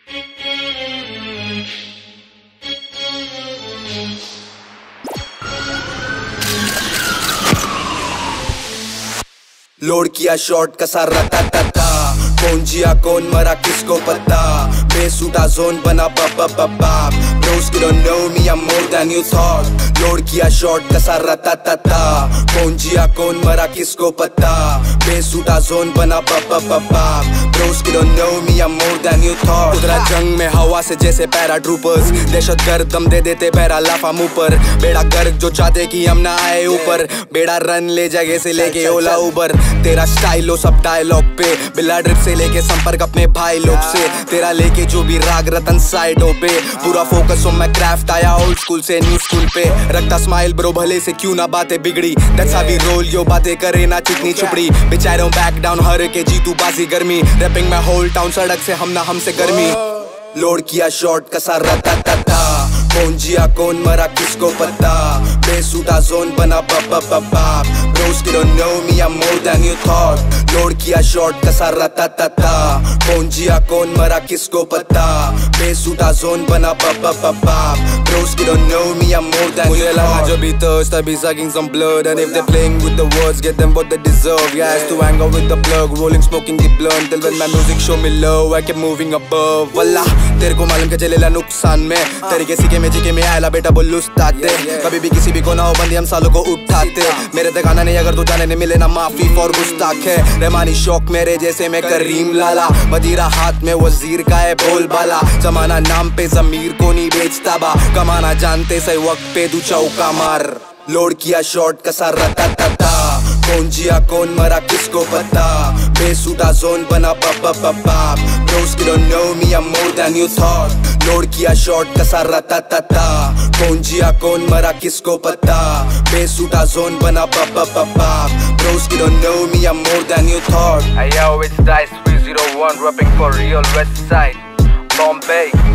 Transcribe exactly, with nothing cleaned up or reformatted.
Load किया shot कसा रटाटाटा, कौन जिया कौन मरा किसको पता, बेसुधा जोन बना बाप। Bros you don't know me, I'm more than you thought. Load किया शॉट कसा रटाटाटा, कौन जिया कौन मरा किसको पता, बेसुधा जोन बना बाप। Bros you don't know me, I'm more than you thought. उधरा जंग में हवा से जैसे पैराट्रूपर्स, दहशतगर्द दम दे देते पैरा लाफा मुंह पर, बेड़ा गर्क जो चाहते कि हम ना आए ऊपर, बेड़ा रन ले जगह से लेके ओला उबर। तेरा स्टाइल हो सब डायलॉग पे, बिल्ला ड्रिप से लेके संपर्क अपने भाई लोग से, तेरा लेके जो भी राग रतन साइडों पे, पूरा फोकस हो मैं क्राफ्ट आया ओल्ड स्कूल से न्यू स्कूल पे, रखता स्माइल ब्रो भले से क्यों ना बातें बिगड़ी, दैट्स हाउ वी रोल यो बातें करे ना चिकनी चुपड़ी, बेचारों बैक डाउन हर के जीतू बाजी गर्मी, रैपिंग में होल टाउन सड़क से हम ना हमसे गर्मी। लोड किया शॉट कसा रटाटाटा, कौन जिया कौन मरा किसको पता, बेसुधा जोन बना बाप। Bros you don't know me, I'm more than you thought. Load किया शॉट कसा रटाटाटा, कौन जिया कौन मरा किसको पता, बेसुधा जोन बना बाप। Bros you don't know me, I'm more than you thought. मुझे लगा जो भी thirst, I be sucking some blood, and if they're playing with the words, get them what they deserve. Yeah, it's to hang out with the plug, rolling, smoking the blunt, till when my music show me love, I keep moving above. Wallah, तेरे को मालूम के चलेला नुकसान में, तरीके सीखे में जीके में आयला बेटा बोलू उस्ताद, कभी भी किसी भी को ना हो बंदी हम सालों को उठाते, मेरे तक आना नहीं अगर तू जाने नहीं मिले ना माफी फॉर गुस्ताख है, रहमानी शौक मेरे जैसे मैं करीम लाला, मदीरा हाथ में वजीर का है बोलबाला, जमाना नाम पे जमीर को नहीं बेचता बा, कमाना जानते सही वक्त पे दू चौका मार। लोड किया शॉट कसा रटाटाटा, कौन जिया कौन मरा किसको पता, बेसुधा जोन बना बाप। Bros you don't know me, I'm more than you thought. Load किया शॉट कसा रटाटाटा, कौन जिया कौन मरा किसको पता, बेसुधा जोन बना बाप। Bros you don't know me, I'm more than you thought. Hey yo, it's Dice three oh one, rapping for real West Side, Bombay.